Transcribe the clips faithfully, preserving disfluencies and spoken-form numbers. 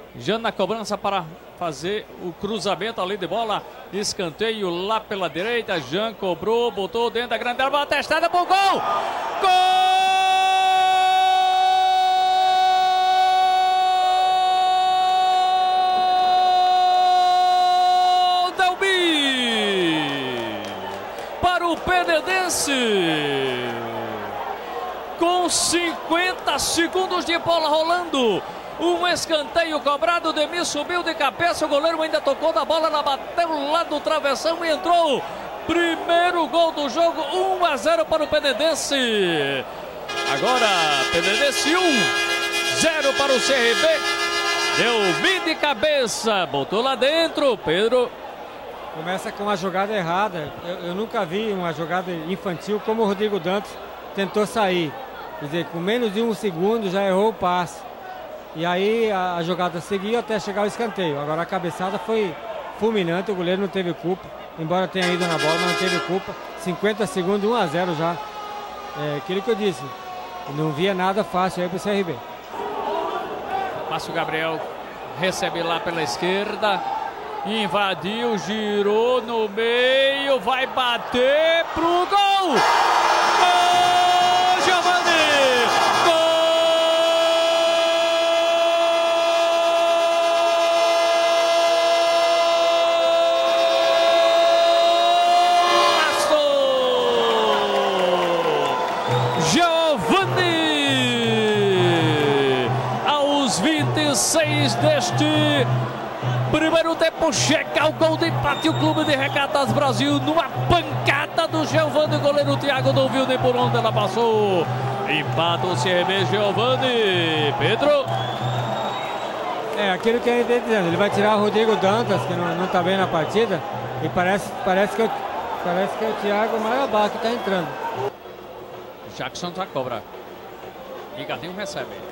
Já na cobrança para fazer o cruzamento ali de bola. Escanteio lá pela direita. Jean cobrou, botou dentro da grande área. Bola testada pro gol! Gol! Para o Penedense, com cinquenta segundos de bola rolando, um escanteio cobrado, Demir subiu de cabeça, o goleiro ainda tocou na bola, ela bateu lá do travessão e entrou. Primeiro gol do jogo, um a zero para o Penedense. Agora, Penedense um, zero para o C R B. Deu de cabeça, botou lá dentro, Pedro. Começa com uma jogada errada. Eu, eu nunca vi uma jogada infantil como o Rodrigo Dantas tentou sair. Quer dizer, com menos de um segundo já errou o passe. E aí a, a jogada seguiu até chegar ao escanteio. Agora a cabeçada foi fulminante, o goleiro não teve culpa. Embora tenha ido na bola, mas não teve culpa. cinquenta segundos, um a zero já. É aquilo que eu disse. Não via nada fácil aí para o C R B. Márcio Gabriel recebe lá pela esquerda. Invadiu, girou no meio, vai bater pro gol! Gol, Giovani! Gol! Giovani! Aos vinte e seis deste primeiro tempo, chega o gol de empate, o Clube de Regatas Brasil numa pancada do Giovani, o goleiro Thiago não viu nem por onde ela passou. Empata o C R B, Giovani. Pedro? É, aquilo que a gente está dizendo, ele vai tirar o Rodrigo Dantas, que não está bem na partida, e parece, parece, que, é o, parece que é o Thiago Marabá que está entrando. Jackson já cobra. E Gatinho recebe.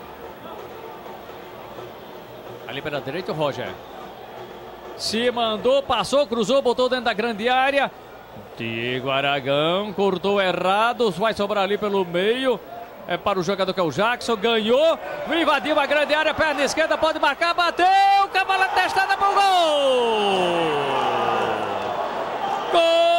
Ali pela direita o Roger. Se mandou, passou, cruzou, botou dentro da grande área. Diego Aragão cortou errado, vai sobrar ali pelo meio. É para o jogador que é o Jackson, ganhou, invadiu a grande área, perna esquerda, pode marcar, bateu, cavalo testada para o gol! Gol!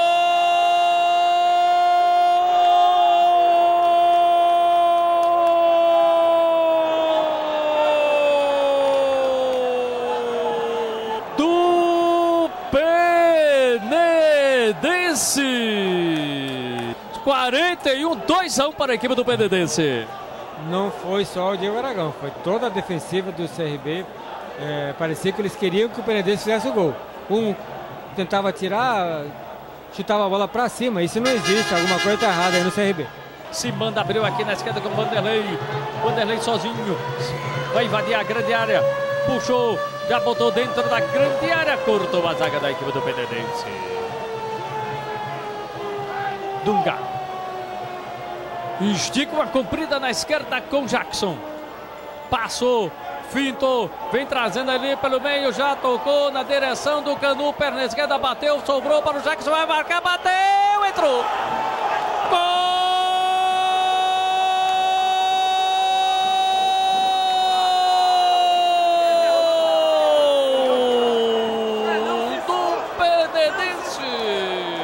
quarenta e um, dois a um para a equipe do Penedense. Não foi só o Diego Aragão, foi toda a defensiva do C R B. É, parecia que eles queriam que o Penedense fizesse o gol. Um tentava tirar, chutava a bola para cima. Isso não existe, alguma coisa está errada aí no C R B. Se manda, abriu aqui na esquerda com o Vanderlei. Vanderlei sozinho, vai invadir a grande área. Puxou, já botou dentro da grande área. Cortou a zaga da equipe do Penedense. Dunga. Estica uma comprida na esquerda com Jackson. Passou, fintou, vem trazendo ali pelo meio, já tocou na direção do Canu, perna esquerda, bateu, sobrou para o Jackson, vai marcar, bateu, entrou. Gol do Penedense.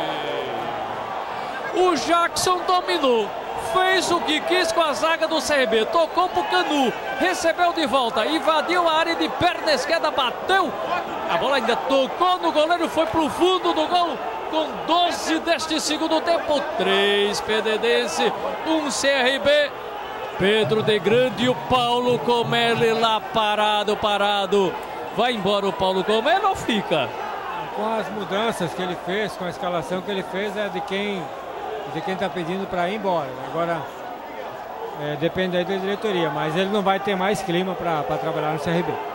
O Jackson dominou. Fez o que quis com a zaga do C R B, tocou pro Canu, recebeu de volta, invadiu a área de perna esquerda, bateu, a bola ainda tocou no goleiro, foi pro fundo do gol, com doze deste segundo tempo, três Penedense, um C R B, Pedro de Grande e o Paulo Comelli lá parado, parado, vai embora o Paulo Comelli ou fica? Com as mudanças que ele fez, com a escalação que ele fez, é de quem... de quem está pedindo para ir embora. Agora, é, depende aí da diretoria, mas ele não vai ter mais clima para trabalhar no C R B.